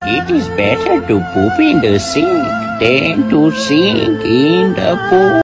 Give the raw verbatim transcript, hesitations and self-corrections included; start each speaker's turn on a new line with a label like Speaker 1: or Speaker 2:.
Speaker 1: It is better to poop in the sink than to sink in the pool.